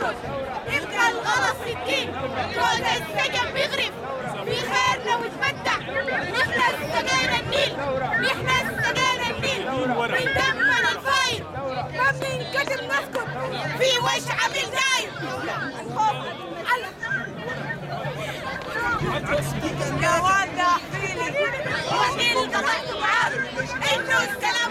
مسكون، يبقى الغلط في الدين، جوز السجن بيغرف في خيرنا ويتمتع. نحن استجينا النيل، نحن استجينا النيل من دمنا الفاير، ما بننكتم نسكت في وش عامل داير. يا والد احكيلي وحدي اللي قطعت معاك انه السلام.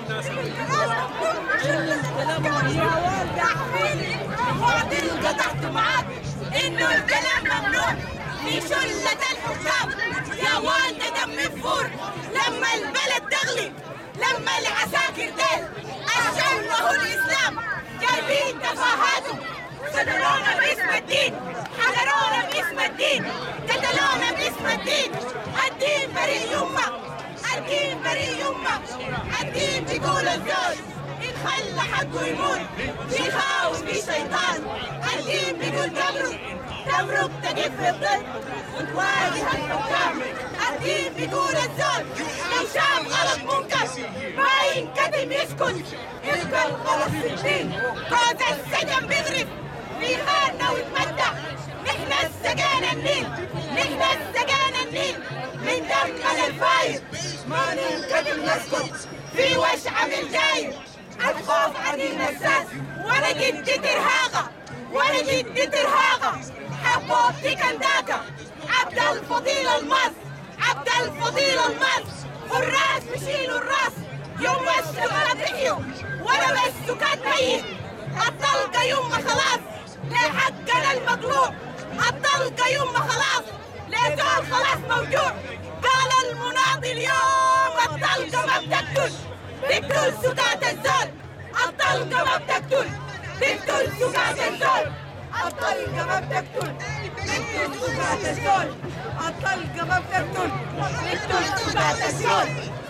يا والد احكيلي وحدي اللي قطعت معاك انه الكلام ممنوع في شلة الحكام. يا والد دم الفور لما البلد تغلي، لما العساكر ديل الشر هو الاسلام جايبين تفاهاتهم، صدرونا باسم الدين، حضرونا باسم الدين، قتلونا باسم الدين. الدين بريء يمه، الدين بريء يمه، الدين بيقول الزوج إن خلى حقه يموت بيخاوف في شيطان. الدين بيقول تمرق تقف في الظل وتواجه الحكام. الدين بيقول الزوج لو شاف غلط منكر ما ينكتم يسكت، يبقى الغلط في الدين. جوز السجن بيغرف في خيرنا ويتمتع. نحن السجان النيل، نحن السجان النيل من دمنا الفاير، ما ننكتم نسكت في وش عامل جاير. الخوف عديم الساس ولا جدي ترهاغة، ولا جدي ترهاغة. حبوبتي كنداكة عبد الفضيل الماس، عبد الفضيل الماس. والراس بشيلوا الراس يوم الشغلة بحيوا ولا بس كان ميت. الطلقة يوم خلاص لحقنا المقلوع، الطلقة يوم خلاص لزول خلاص موجوع. قال المناضل اليوم الطلقة ما بتقتل، بتقتل سكات الزول. الطلقة ما بتقتل، بتقتل سكات الزول. الطلقة ما بتقتل، بتقتل سكات الزول. الطلقة ما بتقتل، بتقتل سكات الزول.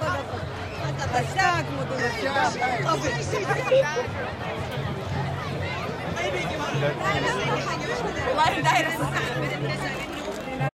الشاك مدن الشباب والله دايرة